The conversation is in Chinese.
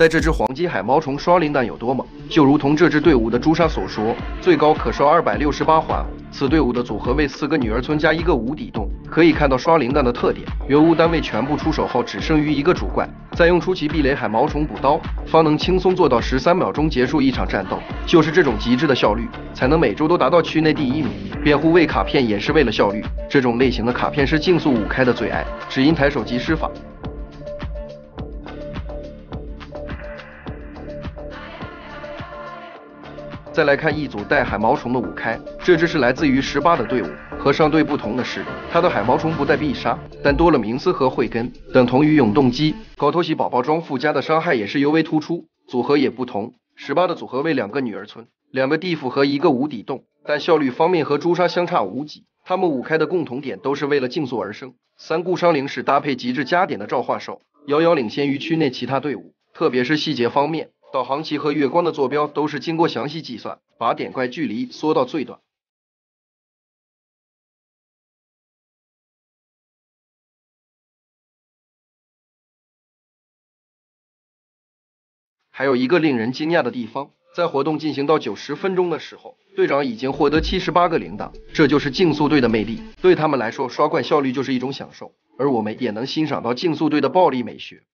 在这只黄金海毛虫刷零弹有多猛，就如同这支队伍的朱砂所说，最高可刷268环。此队伍的组合为4个女儿村加1个无底洞。可以看到刷零弹的特点，原物单位全部出手后，只剩余1个主怪，再用出其避雷海毛虫补刀，方能轻松做到13秒钟结束一场战斗。就是这种极致的效率，才能每周都达到区内第1名。辩护位卡片也是为了效率，这种类型的卡片是竞速5开的最爱，只因抬手即施法。再来看一组带海毛虫的5开，这支是来自于18的队伍。和上队不同的是，它的海毛虫不带必杀，但多了冥思和慧根，等同于永动机。高头喜宝宝装附加的伤害也是尤为突出，组合也不同。18的组合为2个女儿村、2个地府和1个无底洞，但效率方面和朱砂相差无几。他们5开的共同点都是为了竞速而生。3顾伤灵是搭配极致加点的召唤兽，遥遥领先于区内其他队伍，特别是细节方面。导航旗和月光的坐标都是经过详细计算，把点怪距离缩到最短。还有一个令人惊讶的地方，在活动进行到90分钟的时候，队长已经获得78个铃铛，这就是竞速队的魅力。对他们来说，刷怪效率就是一种享受，而我们也能欣赏到竞速队的暴力美学。